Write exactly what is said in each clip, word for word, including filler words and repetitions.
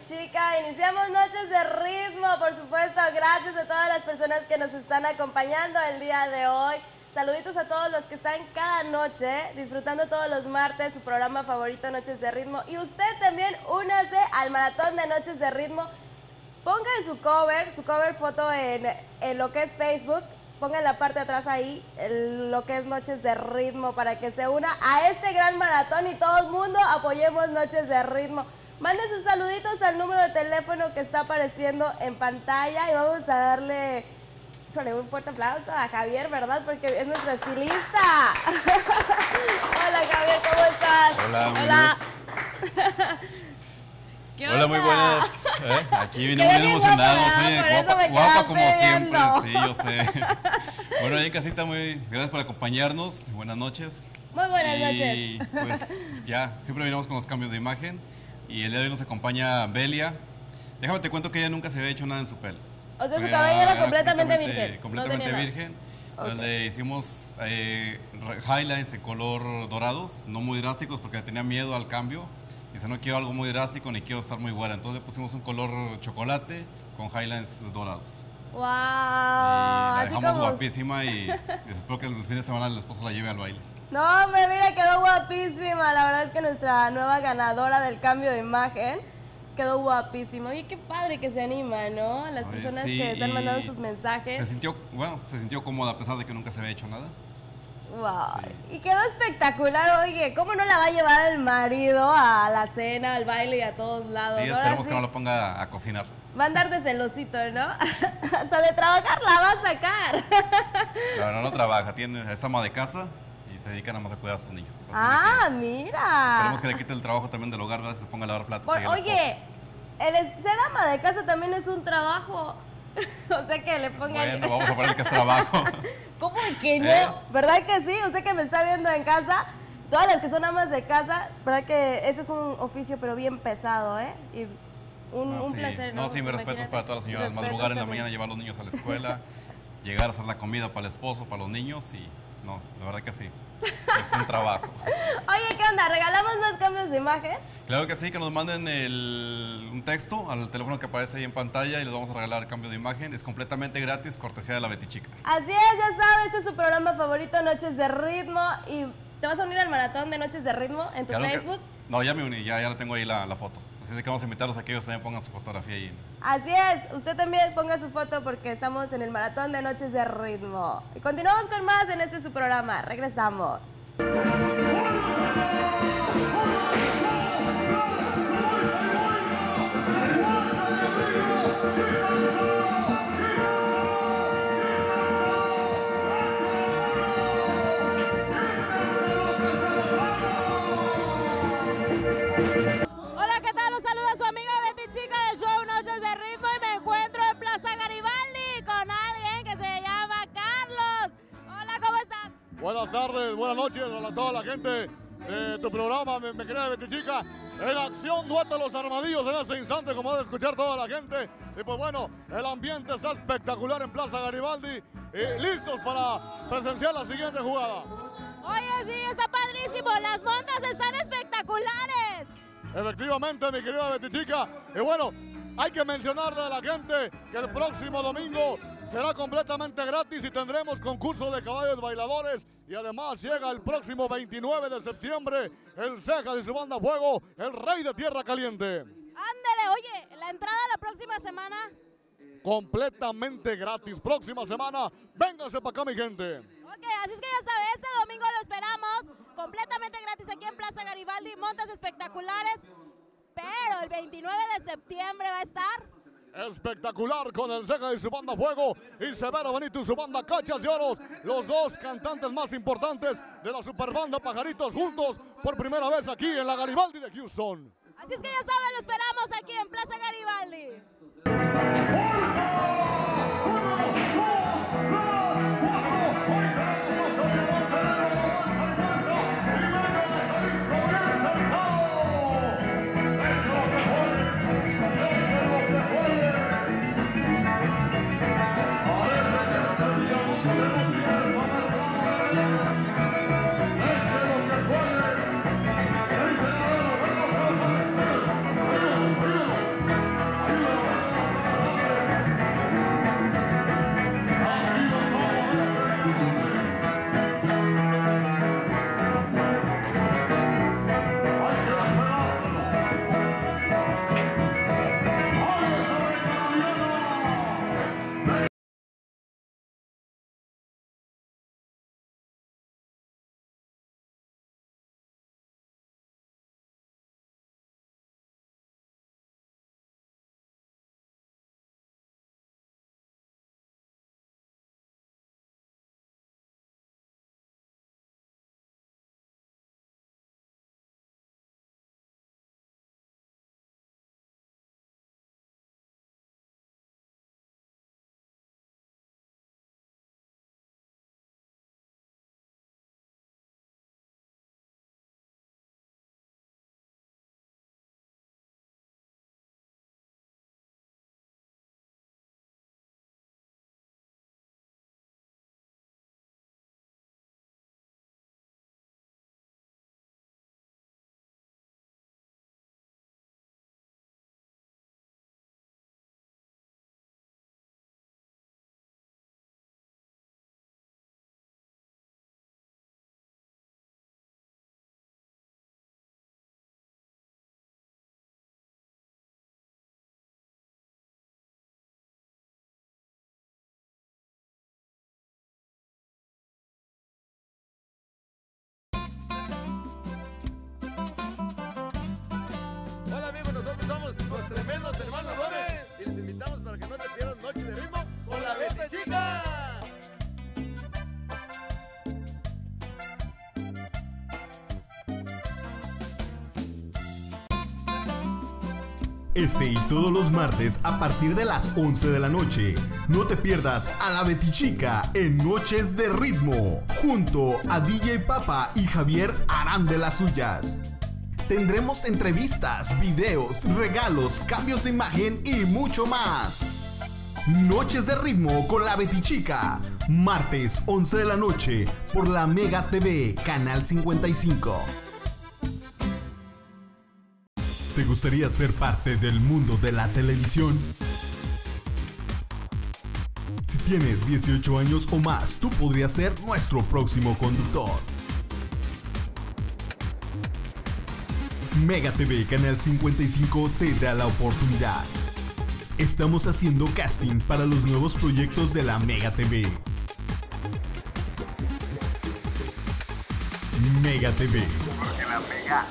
Chica. Iniciamos Noches de Ritmo, por supuesto. Gracias a todas las personas que nos están acompañando el día de hoy. Saluditos a todos los que están cada noche disfrutando todos los martes su programa favorito, Noches de Ritmo. Y usted también únase al maratón de Noches de Ritmo. Ponga en su cover, su cover foto en, en lo que es Facebook. Ponga en la parte de atrás ahí el, lo que es Noches de Ritmo para que se una a este gran maratón y todo el mundo apoyemos Noches de Ritmo. Manden sus saluditos al número de teléfono que está apareciendo en pantalla y vamos a darle híjole, un fuerte aplauso a Javier, ¿verdad? Porque es nuestro estilista. Hola Javier, ¿cómo estás? Hola, muy Hola. ¿Qué Hola, muy buenas. ¿Eh? Aquí vinimos bien emocionados. Oye, guapa, guapa como siempre. Sí, yo sé. Bueno, ahí en casita, muy gracias por acompañarnos. Buenas noches. Muy buenas y, noches. Y pues ya, siempre venimos con los cambios de imagen. Y el día de hoy nos acompaña Belia. Déjame te cuento que ella nunca se había hecho nada en su pelo. O sea, su cabello era, era completamente, completamente virgen. Completamente no virgen. Okay. Donde hicimos eh, highlights en color dorados, no muy drásticos porque tenía miedo al cambio. Dice, no quiero algo muy drástico ni quiero estar muy güera. Entonces le pusimos un color chocolate con highlights dorados. ¡Wow! Y la dejamos como... guapísima y, y espero que el fin de semana el esposo la lleve al baile. No, hombre, mira, quedó guapísima. La verdad es que nuestra nueva ganadora del cambio de imagen quedó guapísimo. Y qué padre que se anima, ¿no? Las Oye, personas sí, que están mandando sus mensajes. Se sintió, bueno, se sintió cómoda a pesar de que nunca se había hecho nada. Wow. Sí. Y quedó espectacular, oye, ¿cómo no la va a llevar el marido a la cena, al baile y a todos lados? Sí, esperemos sí? que no lo ponga a cocinar. Va a andar de celosito, ¿no? Hasta de trabajar la va a sacar. No, no, no trabaja, tiene, es ama de casa y se dedica nada más a cuidar a sus niños. Así ah, que, mira. Esperemos que le quite el trabajo también del hogar, ¿verdad? Se ponga a lavar platos. Por, oye, el ser ama de casa también es un trabajo. O sea que le ponga... Bueno, vamos a poner que es trabajo. ¿Cómo que no? ¿Eh? ¿Verdad que sí? Usted que me está viendo en casa, todas las que son amas de casa, ¿verdad que ese es un oficio pero bien pesado, eh? Y un, no, un sí. placer, ¿no? No, sí, mis respetos para todas las señoras. Madrugar en la mañana, llevar a los niños a la escuela, llegar a hacer la comida para el esposo, para los niños y... No, la verdad que sí. Es un trabajo. Oye, ¿qué onda? ¿Regalamos más cambios de imagen? Claro que sí, que nos manden el, un texto al teléfono que aparece ahí en pantalla y les vamos a regalar cambio de imagen. Es completamente gratis, cortesía de la Betty Chica. Así es, ya sabes, este es su programa favorito, Noches de Ritmo. ¿Y te vas a unir al maratón de Noches de Ritmo en tu claro Facebook? Que, no, ya me uní, ya, ya la tengo ahí la, la foto. Así es que vamos a invitarlos a que ellos también pongan su fotografía ahí. Así es, usted también ponga su foto porque estamos en el maratón de Noches de Ritmo. Y continuamos con más en este su programa. Regresamos. Buenas tardes, buenas noches a toda la gente de tu programa, mi, mi querida Betty Chica. En acción, dueto los armadillos en ese instante, como debe escuchar toda la gente. Y pues bueno, el ambiente está espectacular en Plaza Garibaldi. Y listos para presenciar la siguiente jugada. Oye, sí, está padrísimo. Las montas están espectaculares. Efectivamente, mi querida Betty Chica. Y bueno, hay que mencionarle a la gente que el próximo domingo será completamente gratis y tendremos concurso de caballos bailadores y además llega el próximo veintinueve de septiembre el Cejas y su banda Fuego, el rey de Tierra Caliente. Ándele, oye, la entrada la próxima semana. Completamente gratis, próxima semana, vénganse para acá mi gente. Ok, así es que ya sabes, este domingo lo esperamos, completamente gratis aquí en Plaza Garibaldi, montas espectaculares, pero el veintinueve de septiembre va a estar... espectacular con el Ceja y su banda Fuego y Severo Benito y su banda Cachas de Oros, los dos cantantes más importantes de la superbanda Pajaritos juntos por primera vez aquí en la Garibaldi de Houston. Así es que ya saben, lo esperamos aquí en Plaza Garibaldi. Betichica. Este y todos los martes a partir de las once de la noche. No te pierdas a la Betichica en Noches de Ritmo. Junto a D J Papa y Javier harán de las suyas. Tendremos entrevistas, videos, regalos, cambios de imagen y mucho más. Noches de Ritmo con la Betichica. Martes once de la noche por la Mega T V, Canal cincuenta y cinco. ¿Te gustaría ser parte del mundo de la televisión? Si tienes dieciocho años o más, tú podrías ser nuestro próximo conductor. Mega T V Canal cincuenta y cinco te da la oportunidad. Estamos haciendo castings para los nuevos proyectos de la Mega T V. Mega T V. Porque la Mega.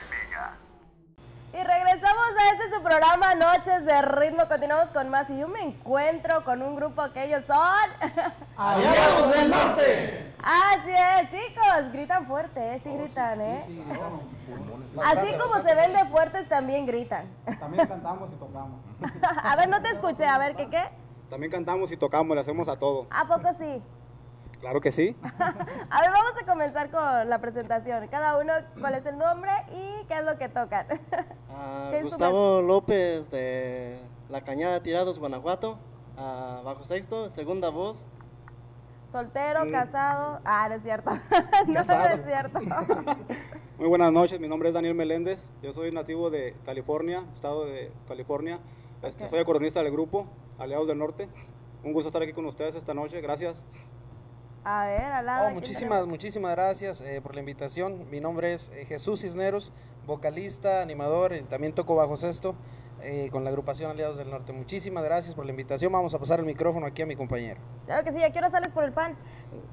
Y regresamos a este su programa Noches de Ritmo. Continuamos con más y yo me encuentro con un grupo que ellos son ¡Aliados del Norte! Así es, chicos, gritan fuerte, ¿eh? Sí gritan, ¿eh? Sí, sí, gritamos. Así como se ven de fuertes, también gritan. También cantamos y tocamos. A ver, no te escuché, a ver, ¿qué qué? También cantamos y tocamos, le hacemos a todo. ¿A poco sí? Claro que sí. A ver, vamos a comenzar con la presentación. Cada uno, ¿cuál es el nombre y qué es lo que tocan? Uh, ¿Qué Gustavo López de La Cañada Tirados, Guanajuato, uh, bajo sexto, segunda voz. Soltero, Mm. casado. Ah, no es cierto. No, Casado. no es cierto. Muy buenas noches, mi nombre es Daniel Meléndez. Yo soy nativo de California, estado de California. Este, Ok. Soy acordeonista del grupo Aliados del Norte. Un gusto estar aquí con ustedes esta noche, gracias. A ver, al lado. Oh, ¿quién muchísimas, tenemos? muchísimas gracias eh, por la invitación. Mi nombre es eh, Jesús Cisneros, vocalista, animador, y también toco bajo sexto eh, con la agrupación Aliados del Norte. Muchísimas gracias por la invitación. Vamos a pasar el micrófono aquí a mi compañero. Claro que sí, ¿a qué hora sales por el pan?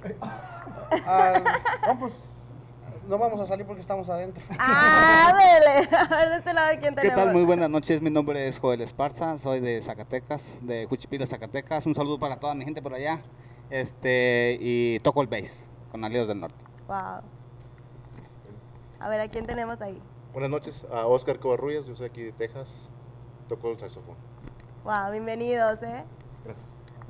Ah, no, pues no vamos a salir porque estamos adentro. Ah, dele. A ver, de este lado, ¿quién ¿Qué tenemos? tal? Muy buenas noches, mi nombre es Joel Esparza, soy de Zacatecas, de Juchipila, Zacatecas. Un saludo para toda mi gente por allá. Este, y toco el bass con Aliados del Norte. Wow. A ver, ¿a quién tenemos ahí? Buenas noches, a Oscar Covarrubias, yo soy aquí de Texas, toco el saxofón. Wow, bienvenidos, ¿eh? Gracias.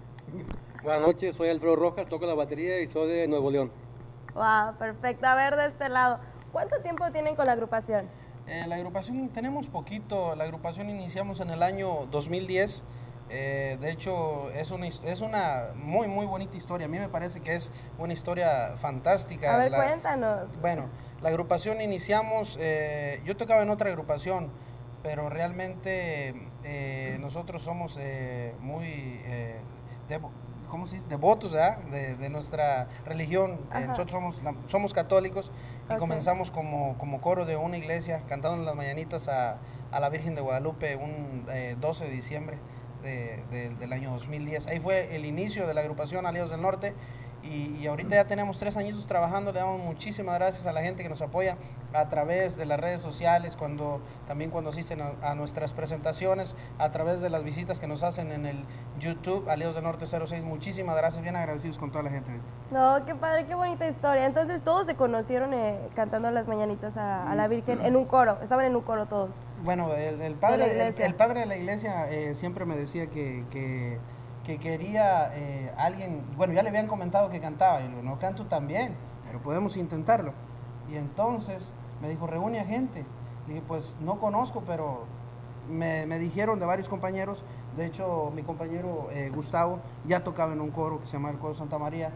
Buenas noches, soy Alfredo Rojas, toco la batería y soy de Nuevo León. Wow, perfecto. A ver, de este lado, ¿cuánto tiempo tienen con la agrupación? Eh, la agrupación tenemos poquito, la agrupación iniciamos en el año dos mil diez. Eh, de hecho, es una, his- es una muy, muy bonita historia. A mí me parece que es una historia fantástica. A ver, La- cuéntanos. Bueno, la agrupación iniciamos, eh, yo tocaba en otra agrupación, pero realmente eh, nosotros somos eh, muy, eh, devo- ¿cómo se dice? Devotos, ¿verdad? De, de nuestra religión. Eh, Ajá. nosotros somos, la- somos católicos y Ok. comenzamos como, como coro de una iglesia, cantando las mañanitas a, a la Virgen de Guadalupe un eh, doce de diciembre. De, de- del año dos mil diez. Ahí fue el inicio de la agrupación Aliados del Norte y, y ahorita ya tenemos tres añitos trabajando. Le damos muchísimas gracias a la gente que nos apoya a través de las redes sociales, cuando también cuando asisten a, a nuestras presentaciones, a través de las visitas que nos hacen en el YouTube Aliados del Norte cero seis. Muchísimas gracias, bien agradecidos con toda la gente ahorita. No, qué padre, qué bonita historia. Entonces, todos se conocieron eh, cantando las mañanitas a, a la Virgen en un coro. Estaban en un coro todos. Bueno, el, el De la padre, el, iglesia. el padre de la iglesia eh, siempre me decía que, que, que quería eh, alguien, bueno, ya le habían comentado que cantaba, y yo le digo, no canto tan bien, pero podemos intentarlo. Y entonces me dijo, reúne a gente. Le dije, pues no conozco, pero me, me dijeron de varios compañeros, de hecho mi compañero eh, Gustavo ya tocaba en un coro que se llama el Coro Santa María,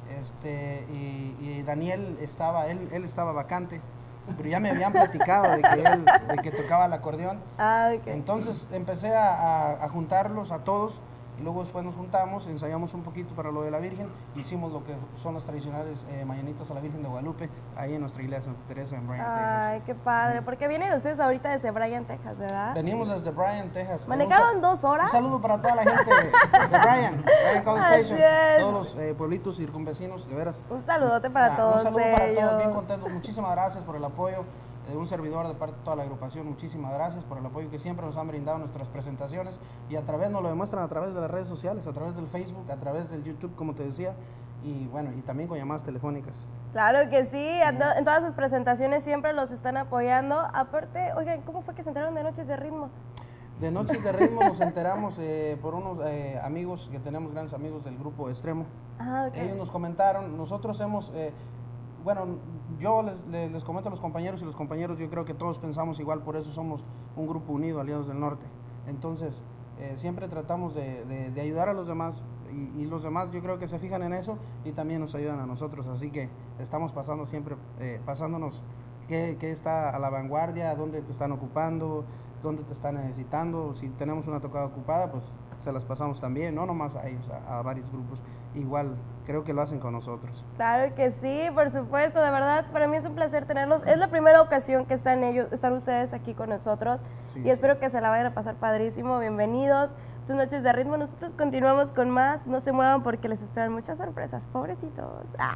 este, y, y Daniel estaba, él, él estaba vacante. Pero ya me habían platicado de que él de que tocaba el acordeón. Ah, ok. Entonces empecé a, a- a juntarlos a todos y luego después nos juntamos, ensayamos un poquito para lo de la Virgen, hicimos lo que son las tradicionales eh, mañanitas a la Virgen de Guadalupe, ahí en nuestra iglesia Santa Teresa en Bryan, Ay, qué padre. Porque vienen ustedes ahorita desde Bryan, Texas, ¿verdad? Texas. Venimos desde Bryan, Texas. ¿Manejaron Un dos sa- horas? Un saludo para toda la gente de Bryan, Bryan College Así Station, es. todos los eh, pueblitos circunvecinos, de veras. Un saludote para Ah, todos Un saludo para todos, bien ellos. contentos. Muchísimas gracias por el apoyo. de un servidor de parte de toda la agrupación, muchísimas gracias por el apoyo que siempre nos han brindado en nuestras presentaciones y a través, nos lo demuestran a través de las redes sociales, a través del Facebook, a través del YouTube, como te decía, y bueno, y también con llamadas telefónicas. Claro que sí, en todas sus presentaciones siempre los están apoyando. Aparte, oigan, ¿cómo fue que se enteraron de Noches de Ritmo? De Noches de Ritmo nos enteramos eh, por unos eh, amigos que tenemos, grandes amigos del grupo Extremo. Ah, okay. Ellos nos comentaron, nosotros hemos, eh, bueno, yo les, les, les comento a los compañeros y los compañeros, yo creo que todos pensamos igual, por eso somos un grupo unido, Aliados del Norte. Entonces, eh, siempre tratamos de, de, de ayudar a los demás y, y los demás yo creo que se fijan en eso y también nos ayudan a nosotros. Así que estamos pasando siempre, eh, pasándonos qué, qué está a la vanguardia, dónde te están ocupando, dónde te están necesitando. Si tenemos una tocada ocupada, pues se las pasamos también, no nomás a ellos, a, a varios grupos. Igual, creo que lo hacen con nosotros. Claro que sí, por supuesto, de verdad, para mí es un placer tenerlos. Es la primera ocasión que están ellos, están ustedes aquí con nosotros sí, y espero sí. que se la vayan a pasar padrísimo. Bienvenidos. Estas Noches de Ritmo, nosotros continuamos con más. No se muevan porque les esperan muchas sorpresas, pobrecitos. Ah.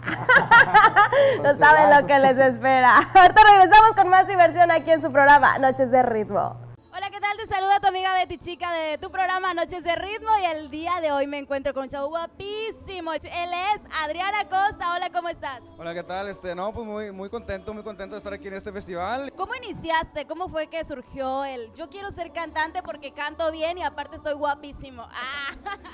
No saben lo que les espera. Ahorita regresamos con más diversión aquí en su programa Noches de Ritmo. Hola, ¿qué tal? Te saluda tu amiga Betty Chica de tu programa Noches de Ritmo y el día de hoy me encuentro con un chavo guapísimo. Él es Adrián Acosta. Hola, ¿cómo estás? Hola, ¿qué tal? Este, no, pues muy, muy contento, muy contento de estar aquí en este festival. ¿Cómo iniciaste? ¿Cómo fue que surgió el yo quiero ser cantante porque canto bien y aparte estoy guapísimo? Ah.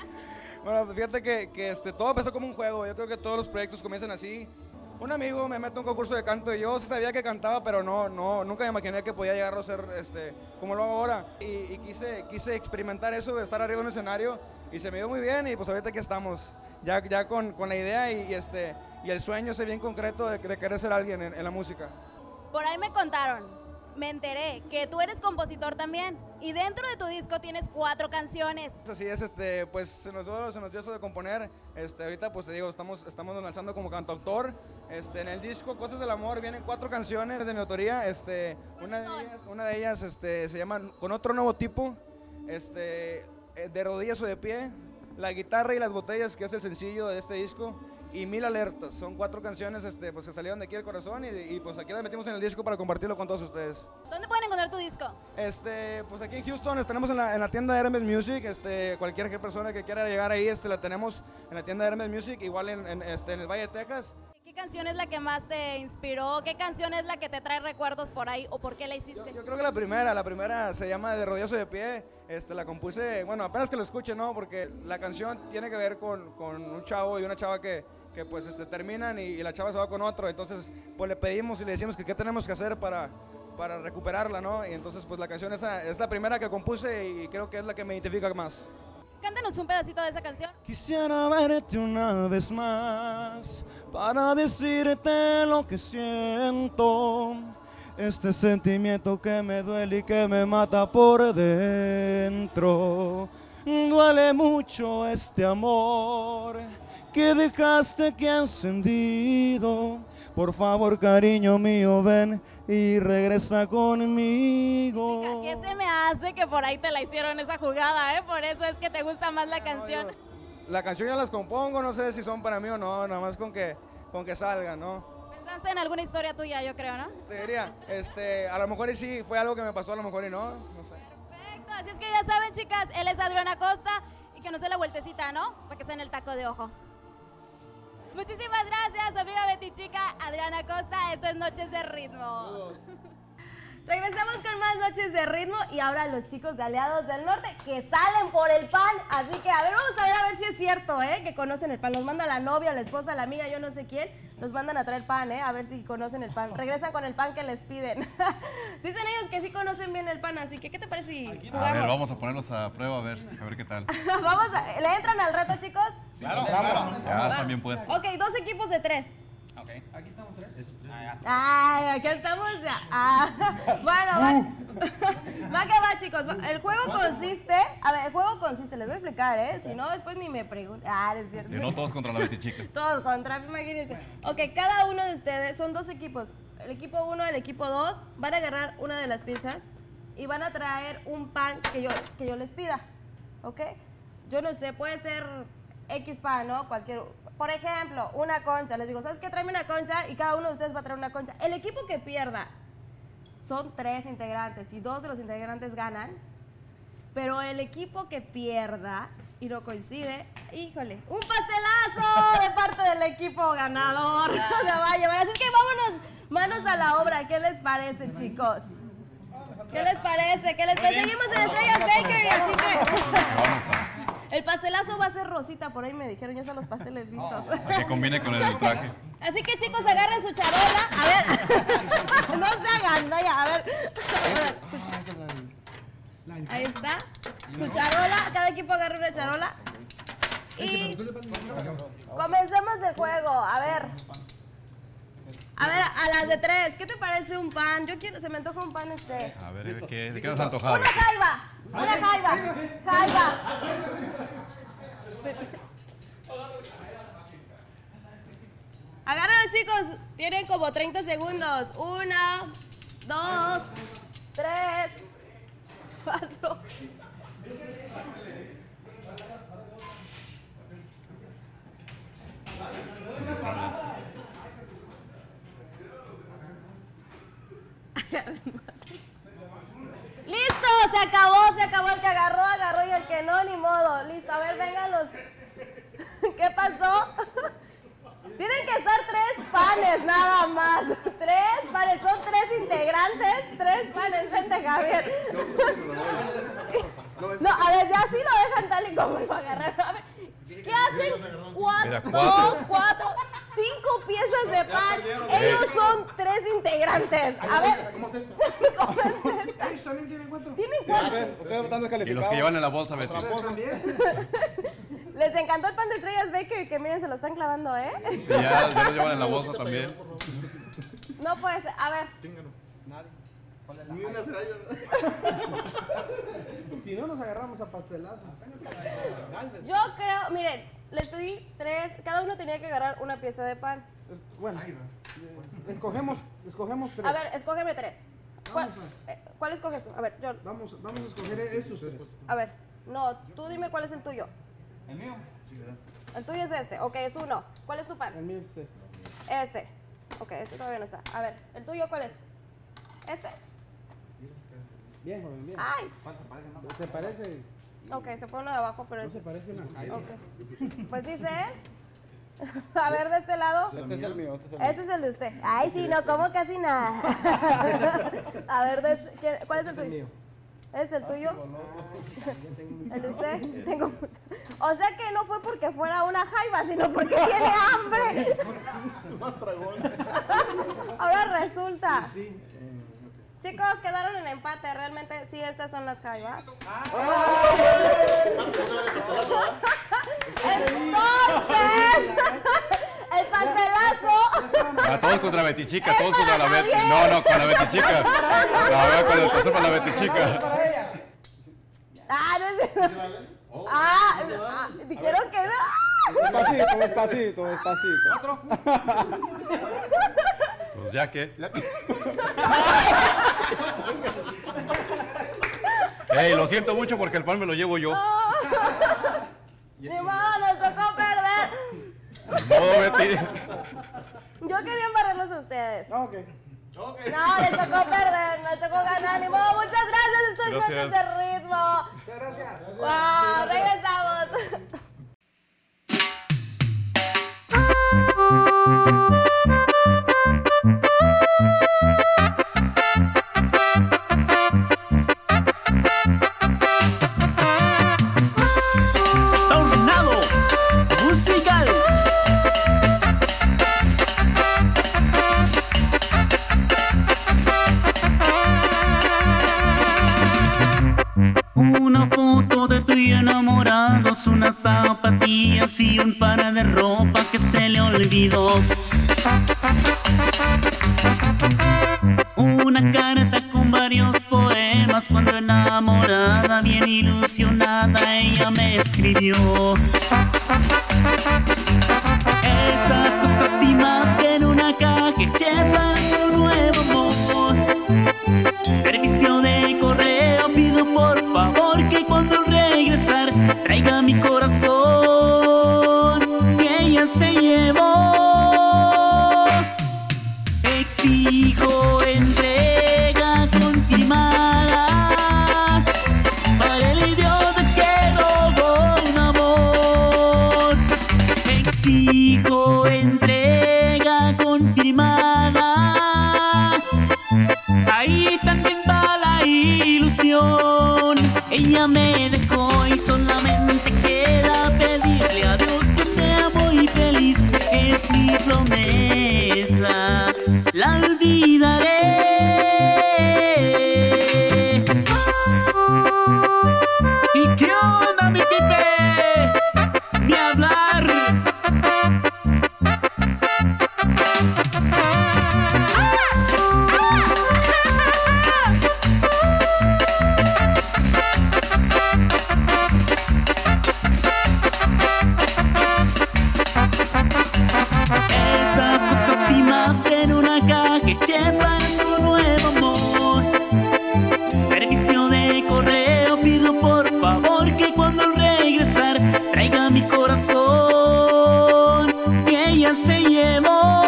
Bueno, fíjate que, que este, todo empezó como un juego. Yo creo que todos los proyectos comienzan así. Un amigo me mete a un concurso de canto y yo sí sabía que cantaba, pero no, no, nunca me imaginé que podía llegar a ser este, como lo hago ahora. Y, y quise, quise experimentar eso de estar arriba en un escenario y se me dio muy bien y pues ahorita aquí estamos, ya, ya con, con la idea y, y, este, y el sueño ese bien concreto de, de querer ser alguien en, en la música. Por ahí me contaron, me enteré que tú eres compositor también y dentro de tu disco tienes cuatro canciones. Así es, este, pues se nos dio, se nos dio eso de componer. Este, ahorita pues te digo, estamos, estamos lanzando como cantautor. Este, en el disco Cosas del Amor vienen cuatro canciones de mi autoría. Este, una de ellas, una de ellas este, se llama Con Otro Nuevo Tipo, este, De Rodillas o de Pie, La Guitarra y las Botellas, que es el sencillo de este disco, y Mil Alertas. Son cuatro canciones este, pues, que salieron de aquí del corazón y, y pues aquí las metimos en el disco para compartirlo con todos ustedes. ¿Dónde pueden encontrar tu disco? Este, pues aquí en Houston tenemos en la, en la tienda de Hermes Music. Este, cualquier persona que quiera llegar ahí este, la tenemos en la tienda de Hermes Music, igual en, en, este, en el Valle de Texas. ¿Qué canción es la que más te inspiró? ¿Qué canción es la que te trae recuerdos por ahí o por qué la hiciste? Yo, yo creo que la primera, la primera se llama De Rodillas o de Pie. Este, la compuse, bueno, apenas que lo escuche, ¿no? Porque la canción tiene que ver con, con un chavo y una chava que, que pues este, terminan y, y la chava se va con otro. Entonces, pues le pedimos y le decimos que qué tenemos que hacer para, para recuperarla, ¿no? Y entonces, pues la canción esa es la primera que compuse y creo que es la que me identifica más. Cántanos un pedacito de esa canción. Quisiera verte una vez más para decirte lo que siento. Este sentimiento que me duele y que me mata por dentro. Duele mucho este amor que dejaste que ha encendido. Por favor, cariño mío, ven y regresa conmigo. Chica, ¿qué se me hace que por ahí te la hicieron esa jugada, eh? Por eso es que te gusta más la canción. No, yo, la canción ya las compongo, no sé si son para mí o no, nada más con que, con que salgan, ¿no? Pensaste en alguna historia tuya, yo creo, ¿no? Te diría, este, a lo mejor y sí, fue algo que me pasó, a lo mejor y no, no sé. Perfecto, así es que ya saben, chicas, él es Adrián Acosta y que nos dé la vueltecita, ¿no? Para que esté en el taco de ojo. Muchísimas gracias, amiga Betty Chica, Adrián Acosta. Esto es Noches de Ritmo. Regresamos con más Noches de Ritmo y ahora los chicos de Aliados del Norte que salen por el pan. Así que a ver, vamos a ver a ver si es cierto, ¿eh? Que conocen el pan. Los manda la novia, la esposa, la amiga, yo no sé quién. Los mandan a traer pan, ¿eh? A ver si conocen el pan. Regresan con el pan que les piden. Dicen ellos que sí conocen bien el pan, así que ¿qué te parece si jugamos? A ver, vamos a ponerlos a prueba, a ver, a ver qué tal. Vamos a, ¿le entran al reto, chicos? Claro, claro. Ya están bien puestos. Ok, dos equipos de tres. Ok, aquí estamos tres. Ay, aquí estamos ya. Ah, bueno, va, va que va, chicos. El juego consiste, a ver, el juego consiste, les voy a explicar, ¿eh? Si no, después ni me pregunten. Ah, es cierto. Si no, todos contra la Betty Chica. Todos contra, imagínense. Ok, cada uno de ustedes, son dos equipos. El equipo uno, el equipo dos, van a agarrar una de las pizzas y van a traer un pan que yo, que yo les pida, ¿ok? Yo no sé, puede ser X pan, ¿no? Cualquier... Por ejemplo, una concha. Les digo, ¿sabes qué? Tráeme una concha y cada uno de ustedes va a traer una concha. El equipo que pierda son tres integrantes y dos de los integrantes ganan, pero el equipo que pierda y no coincide, híjole, un pastelazo de parte del equipo ganador se va a llevar. Así que vámonos, manos a la obra. ¿Qué les parece, chicos? ¿Qué les parece? ¿Qué les parece? Seguimos en Estrellas Bakery, así que el pastelazo va a ser rosita, por ahí me dijeron, ya están los pasteles listos. Para que combine con el traje. Así que chicos, agarren su charola, a ver, no se hagan, vaya, a ver. Ahí está, su charola, cada equipo agarra una charola. Y comencemos el juego, a ver. A ver, a las de tres, ¿qué te parece un pan? Yo quiero, se me antoja un pan este. A ver, ¿de qué, de qué nos antojado? Una jaiba, una jaiba, jaiba. Agárrenlo, chicos, tienen como treinta segundos. Una, dos, tres, cuatro. ¡Listo! Se acabó, se acabó. El que agarró, agarró y el que no, ni modo. Listo, a ver, vengan los... ¿Qué pasó? Tienen que estar tres panes nada más. Tres panes, son tres integrantes. Tres panes, vente, Javier. No, a ver, ya sí lo dejan tal y como lo agarraron. A ver, ¿qué hacen? Cuatro, Mira, cuatro. dos, cuatro, cinco piezas de pan. Ellos son tres integrantes. A ver. ¿Cómo es esto? ¿Cómo es esto? ¿Ellos también tienen cuatro? ¿Tienen cuatro? Ustedes están descalificados. Y los que llevan en la bolsa, Betty. ¿También? Les encantó el pan de Estrellas Bakery, que miren, se lo están clavando, ¿eh? Sí, ya, ya lo llevan en la bolsa también. No puede ser. A ver. Nadie. Ni una se halla. Si no nos agarramos a pastelazos. Yo creo, miren, les pedí tres, cada uno tenía que agarrar una pieza de pan. Bueno, escogemos, escogemos tres. A ver, escógeme tres. ¿Cuál, eh, ¿cuál escoges tú? A ver, yo. Vamos, vamos a escoger estos tres. A ver, no, tú dime cuál es el tuyo. ¿El mío? Sí, ¿verdad? El tuyo es este, ok, es uno. ¿Cuál es tu pan? El mío es este. Este. Ok, este todavía no está. A ver, ¿el tuyo cuál es? Este. Bien, joven, bien. Ay. ¿Cuál se parece más? Se parece. Ok, se fue uno de abajo, pero... No se parece una. Ok. Pues dice él. A ver, de este lado. Este es el mío. Este es el mío. Este es el de usted. Ay, sí, no, como casi nada. A ver, de este- ¿cuál es el tuyo? ¿Es el tuyo? ¿El de usted? Tengo mucho. O sea que no fue porque fuera una jaiba, sino porque tiene hambre. Más dragón. Ahora resulta. Chicos, quedaron en empate. Realmente, sí, estas son las jaibas. Entonces, el pastelazo. A todos contra Betty Chica, todos contra la Betty. No, no, con la Betty Chica. A ver, con el pastel para la Betty Chica. Ah, no sé. Ah, ah, dijeron que no. Despacito, despacito, despacito. Pues ya que. Ey, lo siento mucho porque el pan me lo llevo yo. Ni modo, nos tocó perder. No, Betty. Yo quería embarrarlos a ustedes. Ok. No, les tocó perder, les tocó ganar. Ni modo, muchas gracias. Estoy Gracias. Noches de Ritmo. Muchas gracias. Wow, regresamos. Tornado musical. Una foto de tú y enamorados, unas zapatillas y un par de ropa que se le olvidó. Una carta con varios poemas cuando enamorada, bien ilusionada, ella me escribió. Estas cosas y más en una caja llevan un nuevo amor. Servicio de correo, pido por favor que cuando regresar traiga mi corazón que ella se llevó. Exijo entrega Exijo entrega confirmada. Ahí también va la ilusión. Ella me dejó y solamente queda pedirle a Dios que sea muy feliz. Es mi promesa, la olvidaré. ¿Y qué onda, mi Pipe? Ni hablar. Esas cosas y más en una caja que llevan tu nuevo amor. Servicio de correo, pido por favor que cuando al regresar traiga mi corazón que ella se llevó.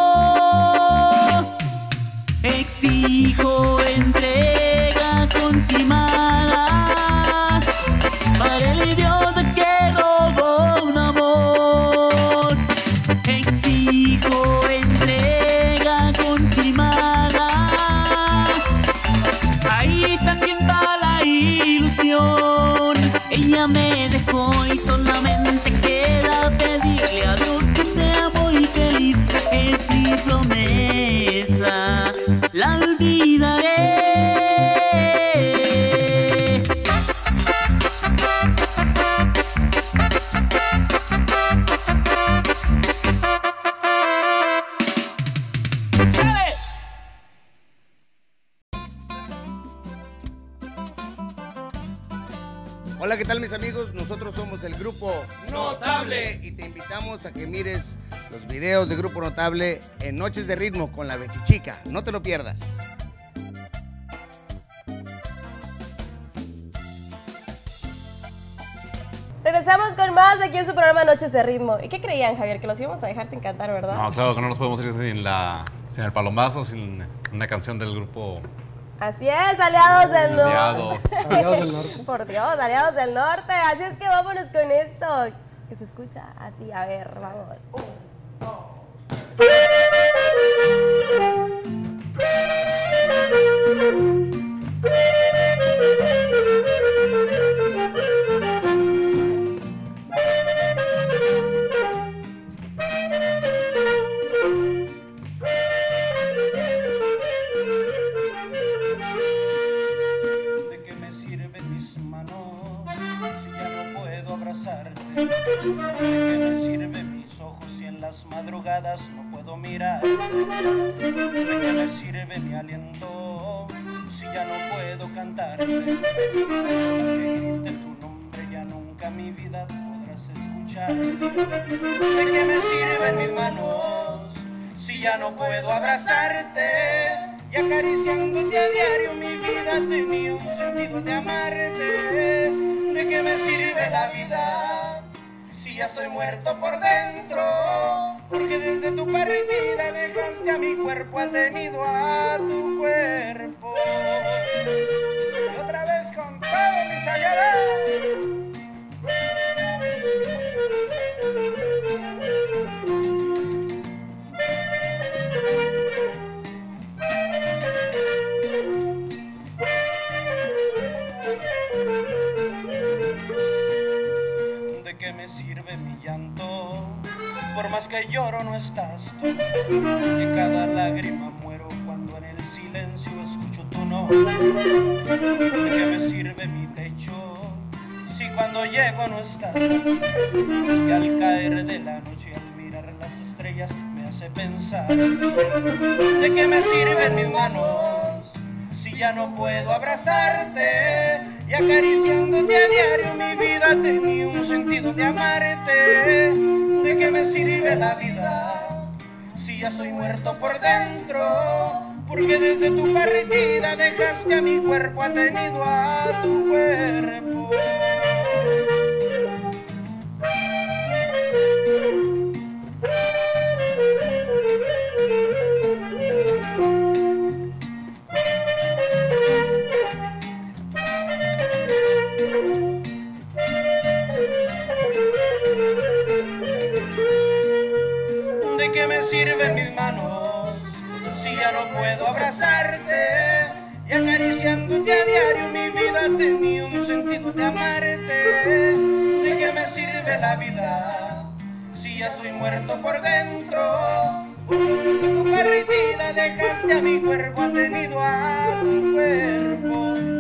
Exijo entrega confirmada para el idiota que robó un amor. Exijo entrega confirmada. Ahí también va la ilusión. Ella me dejó y solamente queda pedirle a Dios que sea muy feliz. Es mi promesa, la olvidaré. Hola, ¿qué tal mis amigos? Nosotros somos el Grupo Notable y te invitamos a que mires los videos de Grupo Notable en Noches de Ritmo con la Betichica. No te lo pierdas. Regresamos con más aquí en su programa Noches de Ritmo. ¿Y qué creían, Javier? Que los íbamos a dejar sin cantar, ¿verdad? No, claro que no nos podemos ir sin, la, sin el palomazo, sin una canción del grupo. Así es, aliados del norte. Aliados. Aliados del norte. Por Dios, aliados del norte. Así es que vámonos con esto. Que se escucha así, a ver, vamos. ¿De qué me sirven mis manos si ya no puedo abrazarte? ¿De qué me sirven mis ojos si en las madrugadas no puedo mirar? ¿De qué me sirve mi aliento si ya no puedo cantarte? Que grite tu nombre ya nunca mi vida podrás escuchar. ¿De qué me sirven mis manos si ya no puedo abrazarte? Y acariciándote a diario mi vida tenía un sentido de amarte. ¿De qué me sirve la vida si ya estoy muerto por dentro? Porque desde tu partida dejaste a mi cuerpo atenido a tu cuerpo. Y otra vez con todo mi aliados. ¿De qué me sirve mi llanto? Por más que lloro no estás tú. En cada lágrima muero cuando en el silencio escucho tu nombre. ¿De qué me sirve mi techo si cuando llego no estás? Y al caer de la noche al mirar las estrellas me hace pensar. ¿De qué me sirven mis manos si ya no puedo abrazarte? Y acariciándote a diario mi vida tenía un sentido de amarte. ¿De qué me sirve la vida si ya estoy muerto por dentro? Porque desde tu partida dejaste a mi cuerpo atenido a tu cuerpo. qué me sirven mis manos si ya no puedo abrazarte? Y acariciándote a diario mi vida tenía un sentido de amarte. ¿De qué me sirve la vida si ya estoy muerto por dentro? Tu partida dejaste a mi cuerpo atenido a tu cuerpo.